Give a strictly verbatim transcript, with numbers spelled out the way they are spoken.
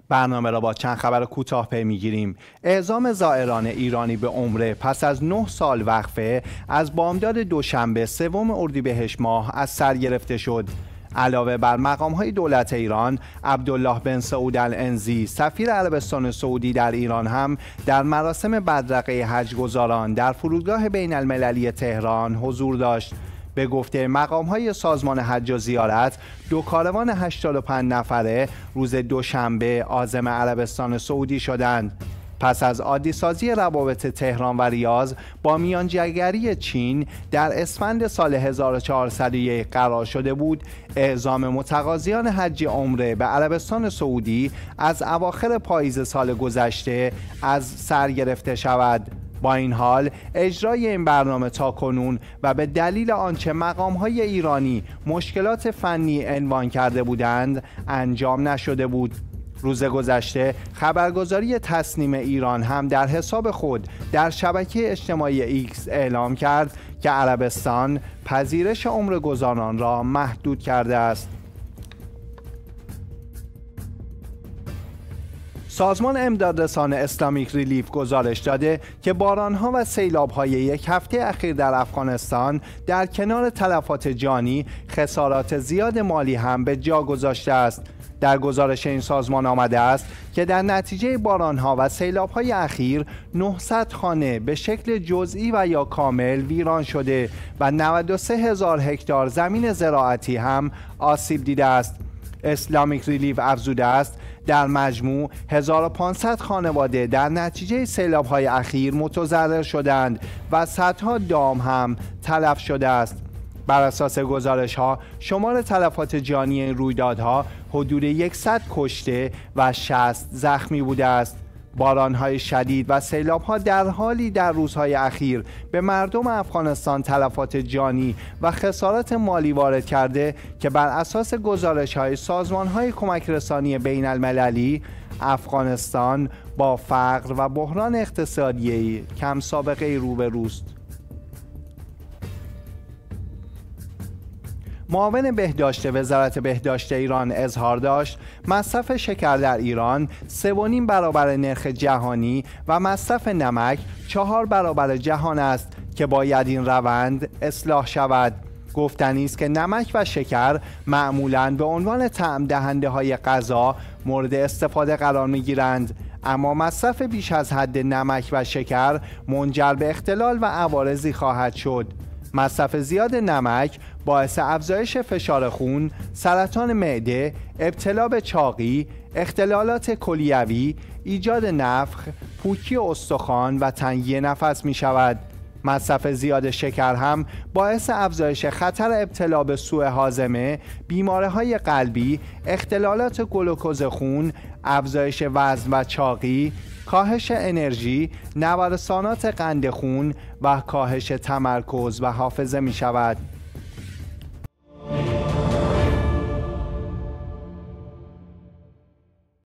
برنامه را با چند خبر کوتاه پی میگیریم. اعزام زائران ایرانی به عمره پس از نه سال وقفه از بامداد دوشنبه سوم اردیبهشت ماه از سر گرفته شد. علاوه بر مقام‌های دولت ایران، عبدالله بن سعود العنزی سفیر عربستان سعودی در ایران هم در مراسم بدرقه حج‌گزاران در فرودگاه بین المللی تهران حضور داشت. به گفته مقام‌های سازمان حج و زیارت، دو کاروان هشتاد و پنج نفره روز دوشنبه عازم عربستان سعودی شدند. پس از عادی‌سازی روابط تهران و ریاض با میانجیگری چین در اسفند سال هزار و چهارصد و یک قرار شده بود، اعزام متقاضیان حج عمره به عربستان سعودی از اواخر پاییز سال گذشته از سر گرفته شود. با این حال اجرای این برنامه تاکنون و به دلیل آنچه مقام‌های ایرانی مشکلات فنی عنوان کرده بودند انجام نشده بود. روز گذشته خبرگزاری تسنیم ایران هم در حساب خود در شبکه اجتماعی ایکس اعلام کرد که عربستان پذیرش عمره‌گزاران را محدود کرده است. سازمان امدادرسان اسلامیک ریلیف گزارش داده که بارانها و سیلاب‌های یک هفته اخیر در افغانستان در کنار تلفات جانی خسارات زیاد مالی هم به جا گذاشته است. در گزارش این سازمان آمده است که در نتیجه بارانها و سیلاب‌های اخیر نهصد خانه به شکل جزئی و یا کامل ویران شده و نود و سه هزار هکتار زمین زراعتی هم آسیب دیده است. اسلامیک ریلیف افزوده است در مجموع هزار و پانصد خانواده در نتیجه سیلاب‌های اخیر متضرر شدند و صدها دام هم تلف شده است. بر اساس گزارش‌ها شمار تلفات جانی این رویدادها حدود صد کشته و شصت زخمی بوده است. باران‌های شدید و سیلاب‌ها در حالی در روزهای اخیر به مردم افغانستان تلفات جانی و خسارات مالی وارد کرده که بر اساس گزارش‌های سازمان‌های کمک رسانی بین المللی افغانستان با فقر و بحران اقتصادی کم سابقه روبروست. معاون بهداشت وزارت بهداشت ایران اظهار داشت مصرف شکر در ایران سه و نیم برابر نرخ جهانی و مصرف نمک چهار برابر جهان است که باید این روند اصلاح شود. گفتنی است که نمک و شکر معمولاً به عنوان طعم دهنده های غذا مورد استفاده قرار می گیرند، اما مصرف بیش از حد نمک و شکر منجر به اختلال و عوارضی خواهد شد. مصرف زیاد نمک باعث افزایش فشار خون، سرطان معده، ابتلا به چاقی، اختلالات کلیوی، ایجاد نفخ، پوکی استخوان و تنگی نفس می شود. مصرف زیاد شکر هم باعث افزایش خطر ابتلا به سوء هاضمه، بیماری‌های قلبی، اختلالات گلوکوز خون، افزایش وزن و چاقی، کاهش انرژی، نوسانات قند خون و کاهش تمرکز و حافظه می شود.